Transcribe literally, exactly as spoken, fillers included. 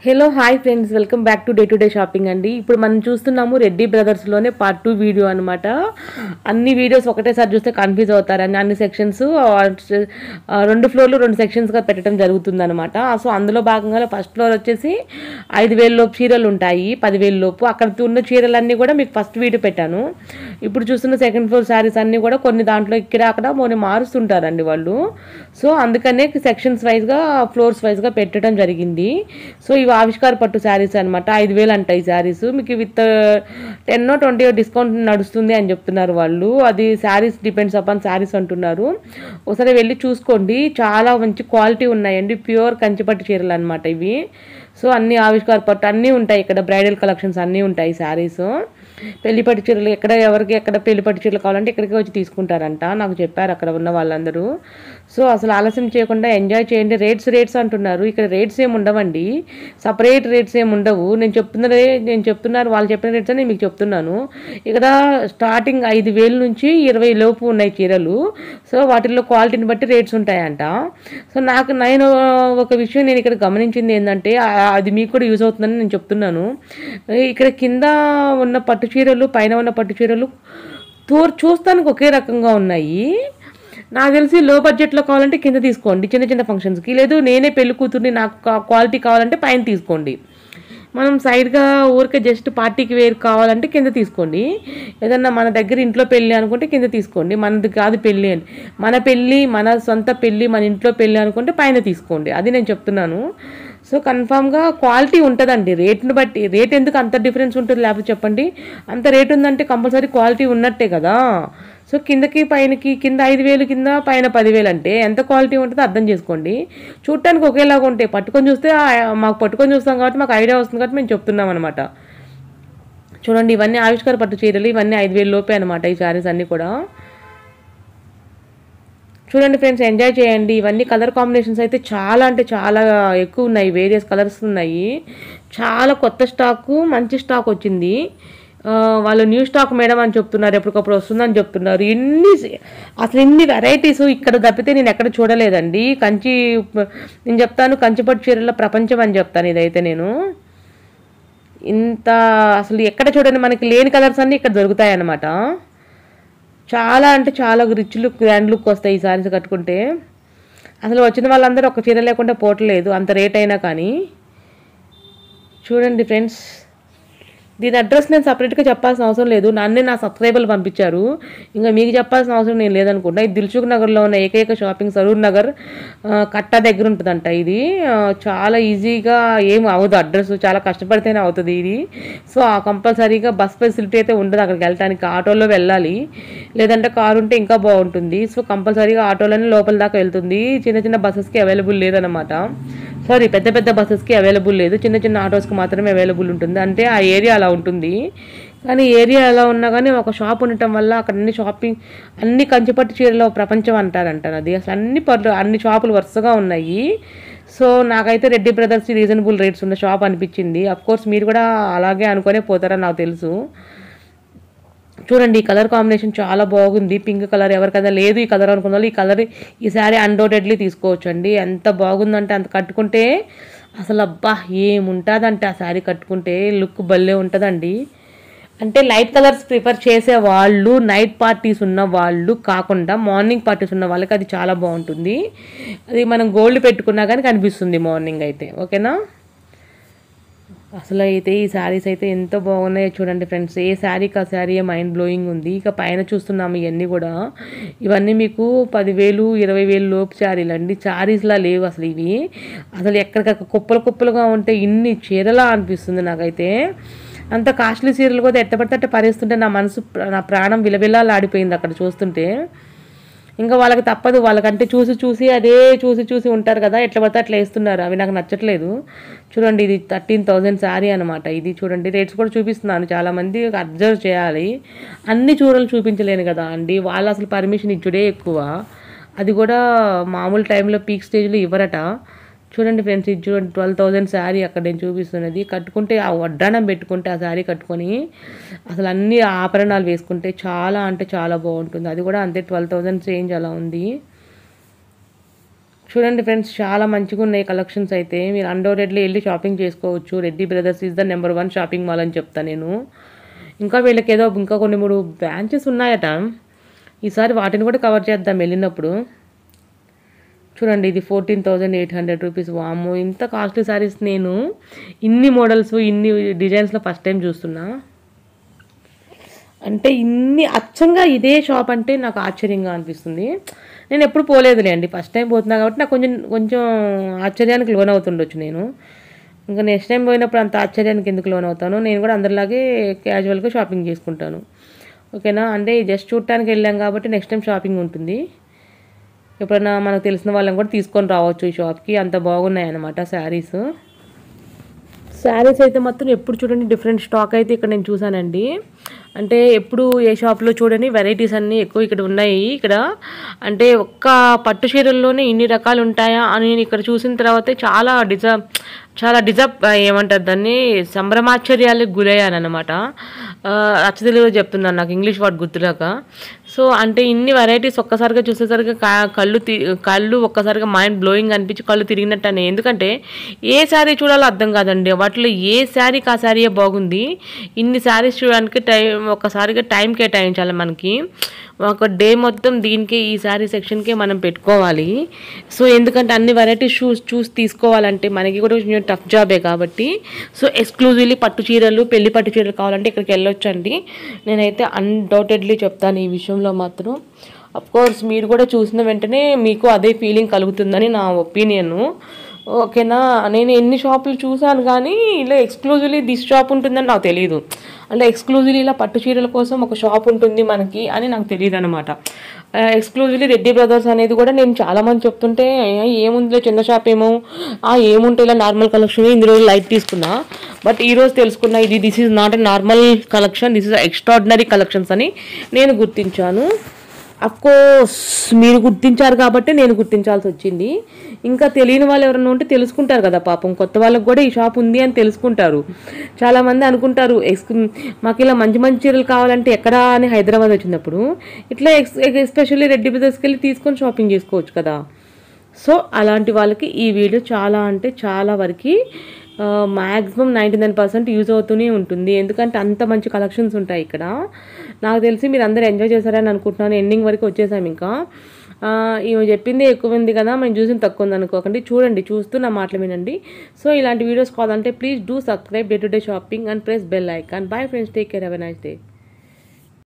Hello hi friends, welcome back to day to day shopping అండి. ఇప్పుడు మనం చూస్తున్నాము రెడ్డి బ్రదర్స్లోనే పార్ట్ టూ వీడియో అనమాట. అన్ని వీడియోస్ ఒకటేసారి చూస్తే కన్ఫ్యూజ్ అవుతారని అన్ని సెక్షన్స్ రెండు ఫ్లోర్లు రెండు సెక్షన్స్గా పెట్టడం జరుగుతుంది అనమాట. సో అందులో భాగంగా ఫస్ట్ ఫ్లోర్ వచ్చేసి ఐదు వేల లోపు చీరలు ఉంటాయి, పదివేల లోపు. అక్కడ ఉన్న చీరలన్నీ కూడా మీకు ఫస్ట్ వీడియో పెట్టాను. ఇప్పుడు చూస్తున్న సెకండ్ ఫ్లోర్ శారీస్ అన్నీ కూడా కొన్ని దాంట్లో ఇక్కడ అక్కడ కొన్ని మారుస్తుంటారండి వాళ్ళు. సో అందుకనే సెక్షన్స్ వైజ్గా ఫ్లోర్స్ వైజ్గా పెట్టడం జరిగింది. సో ఇవి ఆవిష్కార పట్టు శారీస్ అనమాట. ఐదు వేలు అంటాయి ఈ శారీస్. మీకు విత్ టెన్ ట్వంటీ డిస్కౌంట్ నడుస్తుంది అని చెప్తున్నారు వాళ్ళు. అది శారీస్ డిపెండ్స్ అపాన్ శారీస్ అంటున్నారు. ఒకసారి వెళ్ళి చూసుకోండి, చాలా మంచి క్వాలిటీ ఉన్నాయండి. ప్యూర్ కంచిపట్టు చీరలు అనమాట ఇవి. సో అన్ని ఆవిష్కార పట్టు అన్నీ ఉంటాయి ఇక్కడ. బ్రైడల్ కలెక్షన్స్ అన్నీ ఉంటాయి శారీస్. పెళ్లిపట్టు చీరలు ఎక్కడ ఎవరికి ఎక్కడ పెళ్లిపట్టు చీరలు కావాలంటే ఇక్కడికి వచ్చి తీసుకుంటారంట, నాకు చెప్పారు అక్కడ ఉన్న వాళ్ళందరూ. సో అసలు ఆలస్యం చేయకుండా ఎంజాయ్ చేయండి. రేట్స్ రేట్స్ అంటున్నారు, ఇక్కడ రేట్స్ ఏమి ఉండవండి, సపరేట్ రేట్స్ ఏమి ఉండవు. నేను చెప్తున్నదే నేను చెప్తున్నారు వాళ్ళు చెప్పిన రేట్స్ నేను మీకు చెప్తున్నాను. ఇక్కడ స్టార్టింగ్ ఐదు వేల నుంచి ఇరవై లోపు ఉన్నాయి చీరలు. సో వాటిల్లో క్వాలిటీని బట్టి రేట్స్ ఉంటాయంట. సో నాకు నేను ఒక విషయం నేను ఇక్కడ గమనించింది ఏంటంటే, అది మీకు కూడా యూజ్ అవుతుందని నేను చెప్తున్నాను. ఇక్కడ కింద ఉన్న పట్టు చీరలు పైన ఉన్న పట్టు చీరలు తోర్ చూస్తానికి ఒకే రకంగా ఉన్నాయి. నాకు తెలిసి లో బడ్జెట్లో కావాలంటే కింద తీసుకోండి చిన్న చిన్న ఫంక్షన్స్కి. లేదు నేనే పెళ్లి కూతుర్ని నాకు క్వాలిటీ కావాలంటే పైన తీసుకోండి. మనం సైడ్గా ఊరికే జస్ట్ పార్టీకి వేరు కావాలంటే కింద తీసుకోండి. ఏదన్నా మన దగ్గర ఇంట్లో పెళ్ళి అనుకుంటే కింద తీసుకోండి. మనది కాదు పెళ్ళి అని, మన పెళ్ళి మన సొంత పెళ్ళి మన ఇంట్లో పెళ్ళి అనుకుంటే పైన తీసుకోండి. అది నేను చెప్తున్నాను. సో కన్ఫామ్గా క్వాలిటీ ఉంటుందండి. రేట్ని బట్టి రేట్ ఎందుకు అంత డిఫరెన్స్ ఉంటుంది లేకపోతే చెప్పండి. అంత రేట్ ఉందంటే కంపల్సరీ క్వాలిటీ ఉన్నట్టే కదా. సో కిందకి పైనకి కింద ఐదు వేలు కింద పైన పదివేలు అంటే ఎంత క్వాలిటీ ఉంటుందో అర్థం చేసుకోండి. చూడటానికి ఒకేలాగా ఉంటాయి, పట్టుకొని చూస్తే మాకు పట్టుకొని చూస్తాం కాబట్టి మాకు ఐడియా వస్తుంది కాబట్టి మేము చెప్తున్నాం అనమాట. చూడండి ఇవన్నీ ఆవిష్కార పట్టు చీరలు, ఇవన్నీ ఐదు వేలు లోపే అనమాట ఈ శారీస్ అన్నీ కూడా. చూడండి ఫ్రెండ్స్, ఎంజాయ్ చేయండి. ఇవన్నీ కలర్ కాంబినేషన్స్ అయితే చాలా అంటే చాలా ఎక్కువ ఉన్నాయి, వేరియస్ కలర్స్ ఉన్నాయి. చాలా కొత్త స్టాకు, మంచి స్టాక్ వచ్చింది. వాళ్ళు న్యూ స్టాక్ మేడం అని చెప్తున్నారు, ఎప్పటికప్పుడు వస్తుందని చెప్తున్నారు. ఇన్ని అసలు ఇన్ని వెరైటీస్ ఇక్కడ తప్పితే నేను ఎక్కడ చూడలేదండి. కంచి నేను చెప్తాను, కంచిపట్టు చీరల ప్రపంచం అని చెప్తాను ఇదైతే నేను. ఇంత అసలు ఎక్కడ చూడండి, మనకి లేని కలర్స్ అన్నీ ఇక్కడ దొరుకుతాయి అన్నమాట. చాలా అంటే చాలా రిచ్ లుక్, గ్రాండ్ లుక్ వస్తాయి ఈ శారీస్ కట్టుకుంటే. అసలు వచ్చిన వాళ్ళందరూ ఒక చీర లేకుండా పోవట్లేదు, అంత రేట్ అయినా కానీ. చూడండి ఫ్రెండ్స్, దీని అడ్రస్ నేను సపరేట్గా చెప్పాల్సిన అవసరం లేదు, నన్నే నా సబ్స్క్రైబర్లు పంపించారు. ఇంకా మీకు చెప్పాల్సిన అవసరం నేను లేదనుకుంటా. ఇది దిల్సుఖ్ నగర్లో ఉన్న ఏకైక షాపింగ్, సరూర్ నగర్ కట్టా దగ్గర ఉంటుందంట. ఇది చాలా ఈజీగా ఏం అవ్వదు, అడ్రస్ చాలా కష్టపడితేనే అవుతుంది ఇది. సో కంపల్సరీగా బస్ ఫెసిలిటీ అయితే ఉండదు అక్కడికి వెళ్ళడానికి, ఆటోలో వెళ్ళాలి, లేదంటే కారు ఉంటే ఇంకా బాగుంటుంది. సో కంపల్సరీగా ఆటోలోనే లోపల దాకా వెళ్తుంది, చిన్న చిన్న బస్సెస్కి అవైలబుల్ లేదన్నమాట. సారీ, పెద్ద పెద్ద బస్సెస్కి అవైలబుల్ లేదు, చిన్న చిన్న ఆటోస్కి మాత్రమే అవైలబుల్ ఉంటుంది. అంటే ఆ ఏరియా అలా ఉంటుంది. కానీ ఏరియా ఎలా ఉన్నా కానీ ఒక షాప్ ఉండటం వల్ల అక్కడ అన్ని షాపింగ్ అన్ని కంచిపట్టు చీరలో ప్రపంచం అంటారంటారు. అది అసలు అన్ని పర్లు అన్ని షాపులు వరుసగా ఉన్నాయి. సో నాకైతే రెడ్డి బ్రదర్స్ రీజనబుల్ రేట్స్ ఉన్న షాప్ అనిపించింది. అఫ్కోర్స్ మీరు కూడా అలాగే అనుకునే పోతారని నాకు తెలుసు. చూడండి ఈ కలర్ కాంబినేషన్ చాలా బాగుంది, పింక్ కలర్. ఎవరికైనా లేదు ఈ కలర్ అనుకున్న వాళ్ళు ఈ కలర్ ఈ శారీ అన్డౌటెడ్లీ తీసుకోవచ్చు అండి. ఎంత బాగుందంటే అంత కట్టుకుంటే అసలు అబ్బా ఏముంటుందంటే ఆ శారీ కట్టుకుంటే లుక్ భలే ఉంటుందండి. అంటే లైట్ కలర్స్ ప్రిఫర్ చేసే వాళ్ళు, నైట్ పార్టీస్ ఉన్న వాళ్ళు కాకుండా మార్నింగ్ పార్టీస్ ఉన్న వాళ్ళకి అది చాలా బాగుంటుంది. అది మనం గోల్డ్ పెట్టుకున్నా కానీ కనిపిస్తుంది మార్నింగ్ అయితే. ఓకేనా, అసలు అయితే ఈ శారీస్ అయితే ఎంత బాగున్నాయో చూడండి ఫ్రెండ్స్. ఏ శారీకి ఆ శారీ మైండ్ బ్లోయింగ్ ఉంది. ఇక పైన చూస్తున్నాము ఇవన్నీ కూడా, ఇవన్నీ మీకు పదివేలు ఇరవై వేలు లోపు శారీలు అండి. శారీస్లా లేవు అసలు ఇవి. అసలు ఎక్కడికక్కడ కుప్పలు కుప్పలుగా ఉంటే ఇన్ని చీరలా అనిపిస్తుంది నాకైతే. అంత కాస్ట్లీ చీరలు కూడా ఎట్టబడితే అట్ట పరిస్తుంటే నా మనసు, నా ప్రాణం విలవిల్లాడిపోయింది అక్కడ చూస్తుంటే. ఇంకా వాళ్ళకి తప్పదు, వాళ్ళకంటే చూసి చూసి అదే చూసి చూసి ఉంటారు కదా, ఎట్లా పడితే అట్లా వేస్తున్నారు. అవి నాకు నచ్చట్లేదు. చూడండి ఇది థర్టీన్ థౌజండ్ శారీ అనమాట. ఇది చూడండి రేట్స్ కూడా చూపిస్తున్నాను, చాలామంది అబ్జర్వ్ చేయాలి. అన్ని చీరలు చూపించలేను కదా అండి, వాళ్ళు అసలు పర్మిషన్ ఇచ్చుడే ఎక్కువ. అది కూడా మామూలు టైంలో పీక్ స్టేజ్లో ఇవ్వరట. చూడండి ఫ్రెండ్స్, ఇది చూడండి ట్వెల్వ్ థౌజండ్ శారీ అక్కడ నేను చూపిస్తున్నది. కట్టుకుంటే ఆ వడ్డానం పెట్టుకుంటే ఆ శారీ కట్టుకొని అసలు అన్ని ఆభరణాలు వేసుకుంటే చాలా అంటే చాలా బాగుంటుంది. అది కూడా అంతే ట్వెల్వ్ థౌజండ్ చేంజ్ అలా ఉంది. చూడండి ఫ్రెండ్స్, చాలా మంచిగా ఉన్నాయి కలెక్షన్స్ అయితే. మీరు అన్డౌటెడ్లీ వెళ్ళి షాపింగ్ చేసుకోవచ్చు. Reddy brothers is the number one shopping mall అని చెప్తాను నేను. ఇంకా వీళ్ళకి ఏదో ఇంకా కొన్ని మూడు బ్రాంచెస్ ఉన్నాయట. ఈసారి వాటిని కూడా కవర్ చేద్దాం వెళ్ళినప్పుడు. చూడండి, ఇది fourteen thousand eight hundred rupees. వాము, ఇంత కాస్ట్లీ శారీస్ నేను ఇన్ని మోడల్స్ ఇన్ని డిజైన్స్లో ఫస్ట్ టైం చూస్తున్నా. అంటే ఇన్ని అచ్చంగా ఇదే షాప్ అంటే నాకు ఆశ్చర్యంగా అనిపిస్తుంది. నేను ఎప్పుడు పోలేదులే అండి, ఫస్ట్ టైం పోతున్నా కాబట్టి నాకు కొంచెం కొంచెం ఆశ్చర్యానికి లోన్ అవుతుండొచ్చు నేను. ఇంకా నెక్స్ట్ టైం పోయినప్పుడు అంత ఆశ్చర్యానికి ఎందుకు లోన్ అవుతాను, నేను కూడా అందరిలాగే క్యాజువల్గా షాపింగ్ చేసుకుంటాను. ఓకేనా, అంటే జస్ట్ చూడటానికి వెళ్ళాం కాబట్టి నెక్స్ట్ టైం షాపింగ్ ఉంటుంది. ఎప్పుడైనా మనకు తెలిసిన వాళ్ళని కూడా తీసుకొని రావచ్చు ఈ షాప్కి, అంత బాగున్నాయి అన్నమాట శారీస్. శారీస్ అయితే మాత్రం ఎప్పుడు చూడండి డిఫరెంట్ స్టాక్ అయితే ఇక్కడ నేను చూసానండి. అంటే ఎప్పుడు ఏ షాప్లో చూడని వెరైటీస్ అన్నీ ఎక్కువ ఇక్కడ ఉన్నాయి. ఇక్కడ అంటే ఒక్క పట్టు చీరల్లోనే ఇన్ని రకాలు ఉంటాయా అని నేను ఇక్కడ చూసిన తర్వాత చాలా డిజ చాలా డిజప్ ఏమంటారు దాన్ని సంభ్రమాశ్చర్యాలకు గురయ్యాను అనమాట. అచ్చతెలుగులో చెప్తున్నాను, నాకు ఇంగ్లీష్ వర్డ్ గుర్తురాక. సో అంటే ఇన్ని వెరైటీస్ ఒక్కసారిగా చూసేసరికి కళ్ళు తి కళ్ళు ఒక్కసారిగా మైండ్ బ్లోయింగ్ అనిపించి కళ్ళు తిరిగినట్టు అని. ఎందుకంటే ఏ శారీ చూడాలో అర్థం కాదండి, వాటిలో ఏ శారీకి ఆ శారీయే బాగుంది. ఇన్ని శారీస్ చూడడానికి టైం ఒక్కసారిగా టైం కేటాయించాలి మనకి. ఒక డే మొత్తం దీనికి ఈ శారీ సెక్షన్కే మనం పెట్టుకోవాలి. సో ఎందుకంటే అన్ని వెరైటీస్ చూస్ చూసి తీసుకోవాలంటే మనకి కూడా కొంచెం టఫ్ జాబే కాబట్టి, సో ఎక్స్క్లూజివ్లీ పట్టు చీరలు పెళ్లి పట్టు చీరలు కావాలంటే ఇక్కడికి వెళ్ళొచ్చండి. నేనైతే అన్డౌటెడ్లీ చెప్తాను ఈ విషయంలో మాత్రం. అఫ్కోర్స్ మీరు కూడా చూసిన వెంటనే మీకు అదే ఫీలింగ్ కలుగుతుందని నా ఒపీనియను. ఓకేనా, నేను ఎన్ని షాపులు చూసాను కానీ ఇలా ఎక్స్క్లూజివ్లీ దిస్ షాప్ ఉంటుందని నాకు తెలియదు. అంటే ఎక్స్క్లూజివ్లీ ఇలా పట్టు చీరల కోసం ఒక షాప్ ఉంటుంది మనకి అని నాకు తెలియదు అనమాట. ఎక్స్క్లూజివ్లీ రెడ్డి బ్రదర్స్ అనేది కూడా నేను చాలామంది చెప్తుంటే ఏముందిలో చిన్న షాప్ ఏమో ఏముంటే ఇలా నార్మల్ కలెక్షన్ ఇన్ని రోజులు లైట్ తీసుకున్నా. బట్ ఈరోజు తెలుసుకున్నా ఇది this is not a normal collection, this is extraordinary collections అని నేను గుర్తించాను. అఫ్కోర్స్ మీరు గుర్తించారు కాబట్టి నేను గుర్తించాల్సి వచ్చింది. ఇంకా తెలియని వాళ్ళు ఎవరైనా ఉంటే తెలుసుకుంటారు కదా పాపం, కొత్త వాళ్ళకి కూడా ఈ షాప్ ఉంది అని తెలుసుకుంటారు. చాలామంది అనుకుంటారు ఎక్స్ మాకు ఇలా మంచి మంచి చీరలు కావాలంటే ఎక్కడా అని హైదరాబాద్ వచ్చినప్పుడు ఇట్లా ఎక్స్ ఎస్పెషల్లీ రెడ్డి బ్రదర్స్కి వెళ్ళి తీసుకొని షాపింగ్ చేసుకోవచ్చు కదా. సో అలాంటి వాళ్ళకి ఈ వీడియో చాలా అంటే చాలా వరకు maximum ninety nine percent use అవుతూనే ఉంటుంది. ఎందుకంటే అంత మంచి కలెక్షన్స్ ఉంటాయి ఇక్కడ. నాకు తెలిసి మీరు అందరూ ఎంజాయ్ చేశారని అనుకుంటున్నాను. ఎండింగ్ వరకు వచ్చేసాం. ఇంకా ఈమె చెప్పింది ఎక్కువ ఉంది కదా, మేము చూసిన తక్కువ ఉంది అనుకోకండి. చూడండి, చూస్తూ నా మాటలు వినండి. సో ఇలాంటి వీడియోస్ కావాలంటే please do subscribe day to day shopping and press bell icon. Bye friends, take care, have a nice day.